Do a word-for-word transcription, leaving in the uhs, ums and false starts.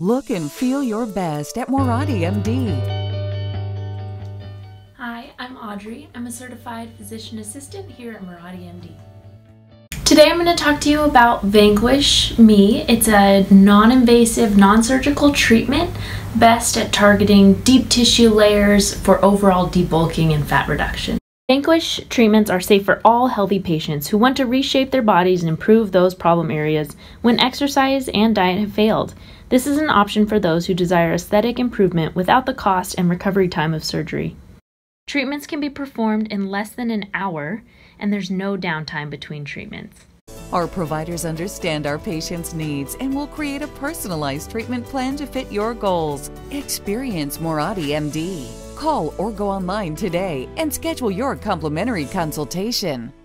Look and feel your best at Moradi M D. Hi, I'm Audrey. I'm a certified physician assistant here at Moradi M D. Today I'm going to talk to you about Vanquish Me. It's a non-invasive, non-surgical treatment best at targeting deep tissue layers for overall debulking and fat reduction. Vanquish treatments are safe for all healthy patients who want to reshape their bodies and improve those problem areas when exercise and diet have failed. This is an option for those who desire aesthetic improvement without the cost and recovery time of surgery. Treatments can be performed in less than an hour, and there's no downtime between treatments. Our providers understand our patients' needs and will create a personalized treatment plan to fit your goals. Experience Moradi M D. Call or go online today and schedule your complimentary consultation.